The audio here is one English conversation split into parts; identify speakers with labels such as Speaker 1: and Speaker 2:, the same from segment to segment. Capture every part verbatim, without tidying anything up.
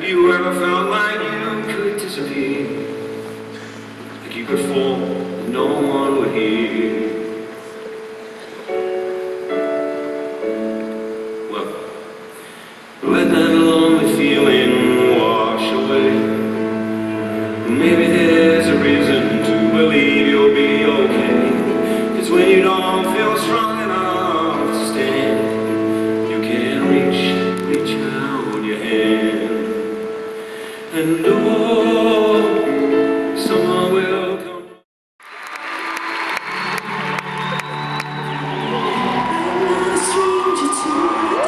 Speaker 1: you ever felt like you could disappear? Like you could fall and no one would hear? Well, let that lonely feeling wash away. Maybe there's a reason to believe you'll be okay. Cause when you don't feel strong enough to stand, you can reach, reach out your hand. And oh, someone will come. I'm not a stranger to you.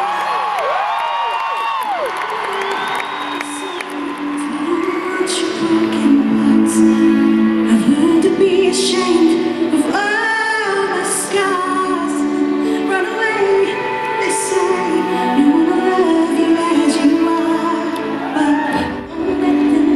Speaker 1: I've learned to be ashamed of all my scars. Run away, they say, no one will love you as you are. But don't let them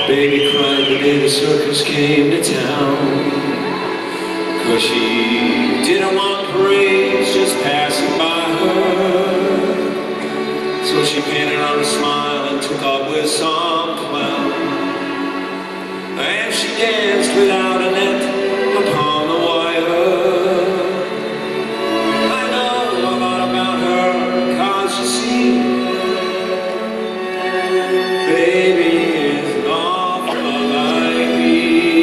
Speaker 1: Baby cried the day the circus came to town, 'cause she didn't want parades just passing by her. So she painted on a smile and took up with some clown, and she danced without a net upon the wire. I know a lot about her, 'cause you see, baby is awful like me.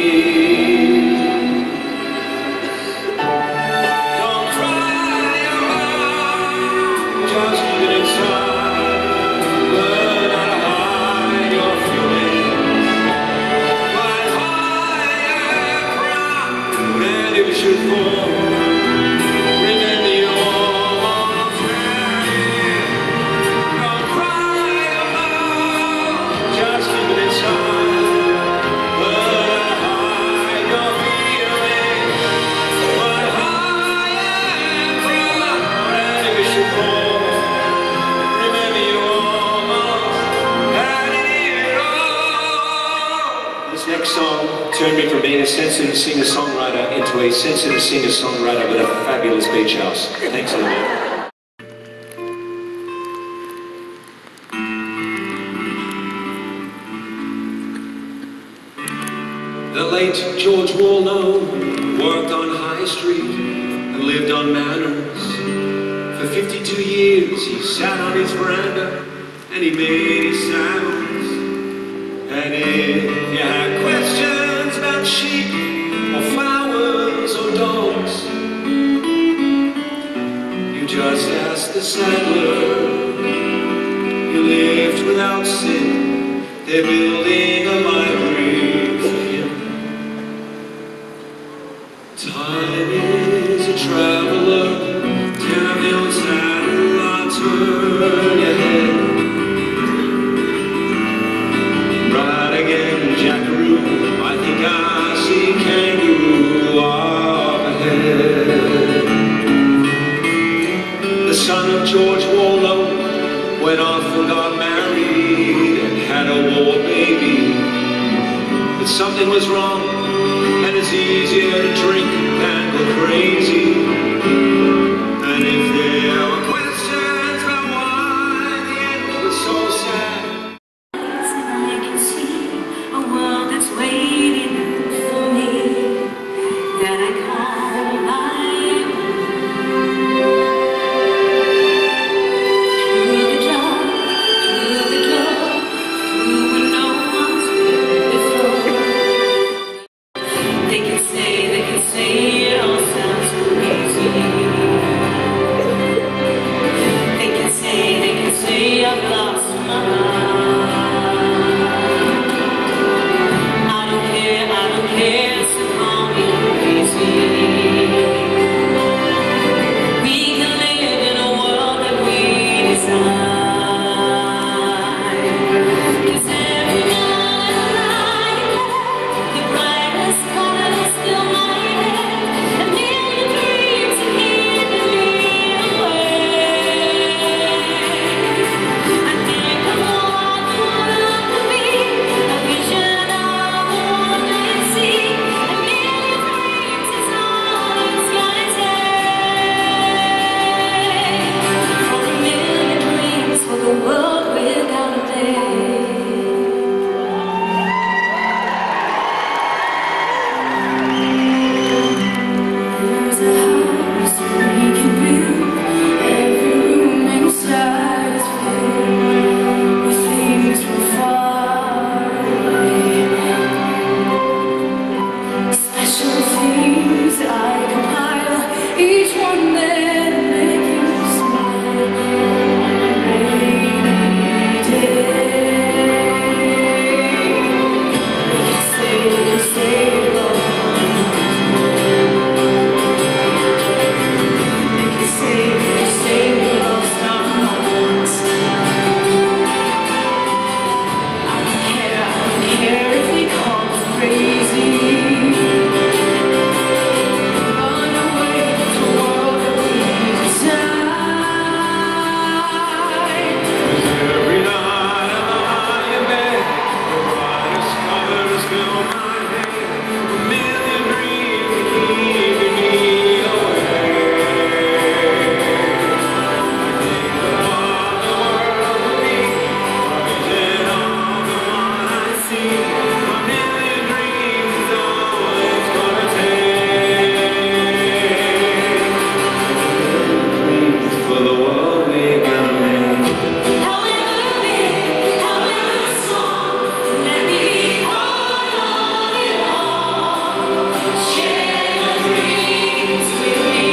Speaker 1: Don't cry about, just keep it inside. Learn how to hide your feelings. But higher ground, and if you should fall, remember you're almost ready. Don't cry about, just keep it inside. Learn how to hide your feelings. But higher ground, and if you should fall, remember you almost had it all. This next song turned me from being a sensitive singer-songwriter into a sensitive singer-songwriter with a fabulous beach house. Thanks a lot. The late George Wallow worked on High Street and lived on Manners. For fifty-two years he sat on his veranda and he made his sounds. And if you had questions about sheep or flowers or dogs, you just asked the saddler. He lived without sin. They're building a library for him. Time is a traveler. Turn your saddle, I'll turn your head. Right again, jackaroo. I think I see kangaroo up ahead. The son of George Wallow went off and got married and had a war baby. But something was wrong, and it's easier to drink than go crazy. And if there were questions about why the end was so sad,
Speaker 2: I can see a world that's waiting for me, that I call my own. Through the dark, through the door, through where no one's been before. They can say, they can say it all sounds crazy.
Speaker 1: fill my head, a million dreams keeping me away. I think of what the world will be, forgetting all the one I see. A million dreams is all it's gonna take for the world we can make.
Speaker 2: However big, however small, let me be part of it all. Share your dreams with me.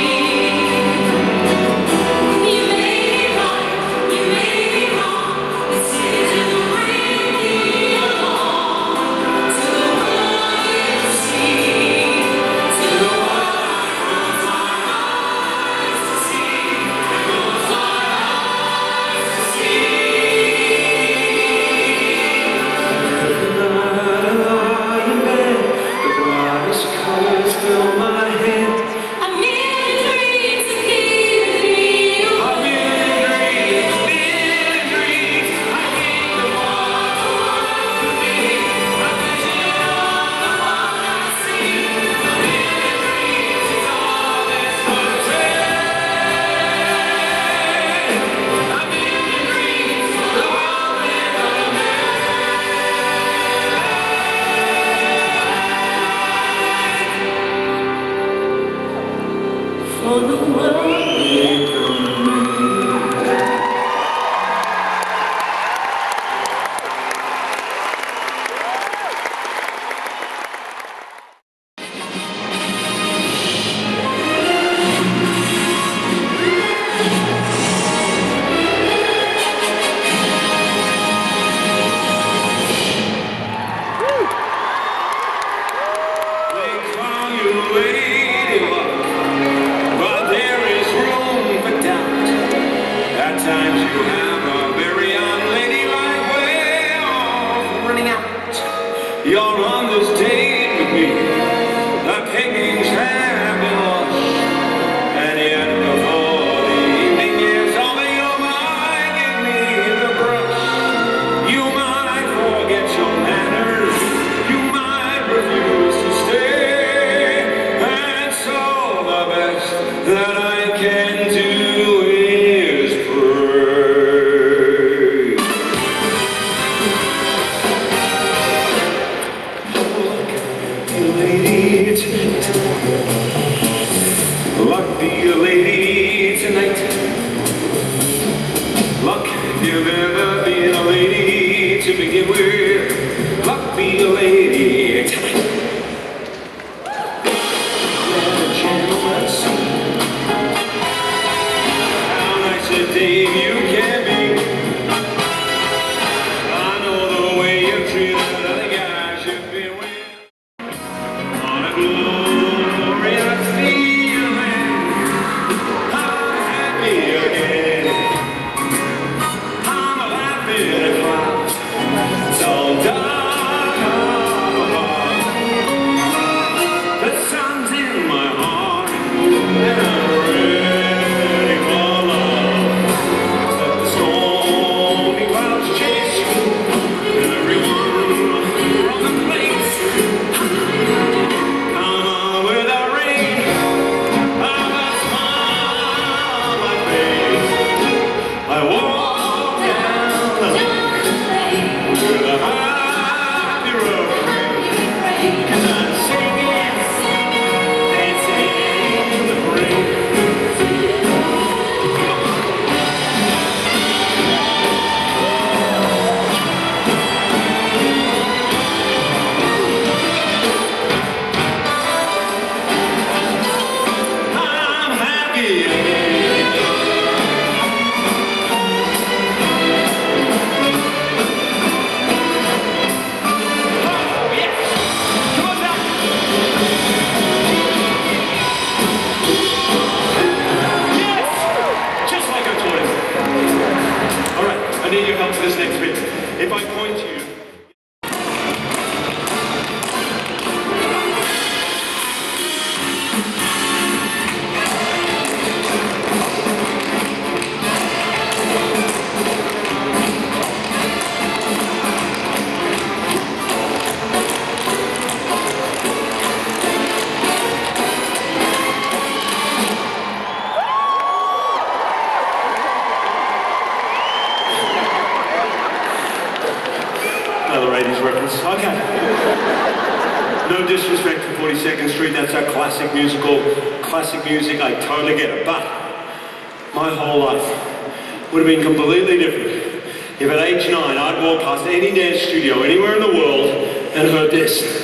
Speaker 2: You may be right, you may be wrong. This isn't bring me along to the world you see, to the world I close my eyes to see, close my eyes to see.
Speaker 1: The night I lie in bed, the brightest colors fill my head.
Speaker 2: A million dreams are keeping me
Speaker 1: A
Speaker 2: away.
Speaker 1: million dreams, million dreams. I think of what the world could be. A vision of the one I see. A million dreams is all it's gonna take. A million dreams for the world we're gonna make.
Speaker 2: For the world we're gonna make.
Speaker 1: They call you ladylike, but there is room for doubt. At times you have a very unladylike way of running out. You're on this date with me, the pickings have been washed, and yet before the evening is over, you might give me the brush. You might forget your manners, you might refuse to stay, and so the best that I can do is pray. nice. Okay. No disrespect for forty-second Street, that's a classic musical, classic music, I totally get it. But my whole life would have been completely different if at age nine I'd walked past any dance studio anywhere in the world and heard this.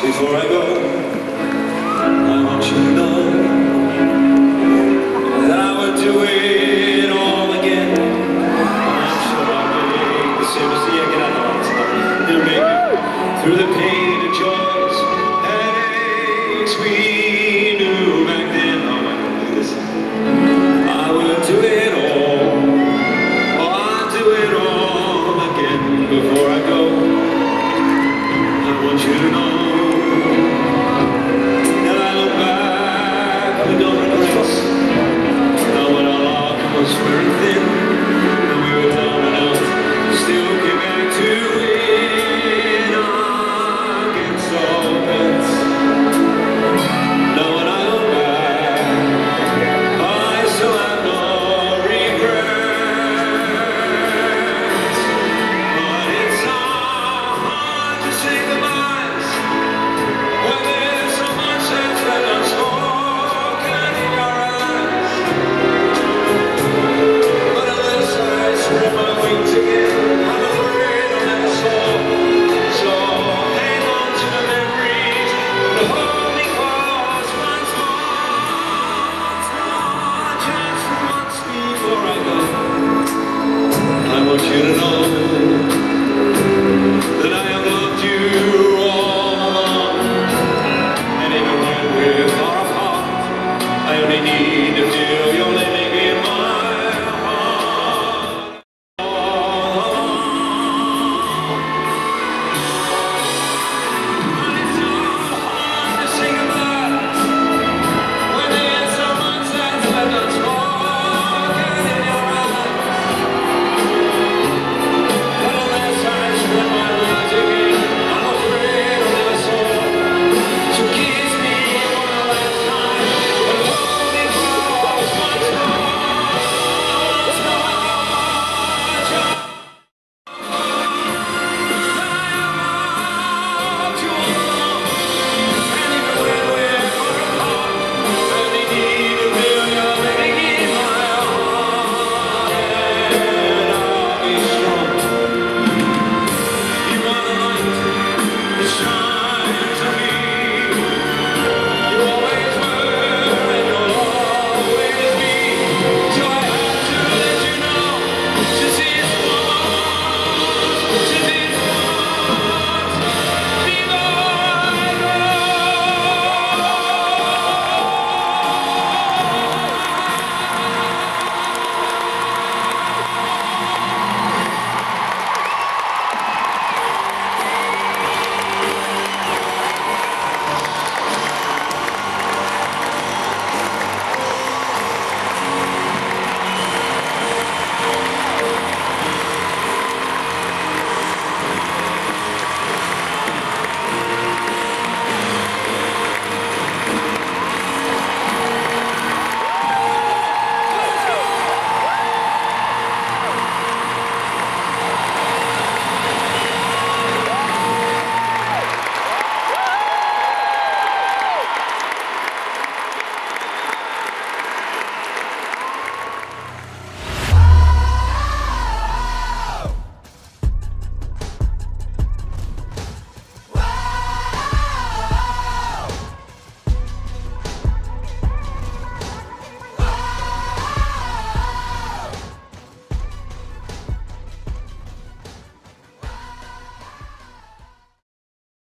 Speaker 1: Before I go, I want you to know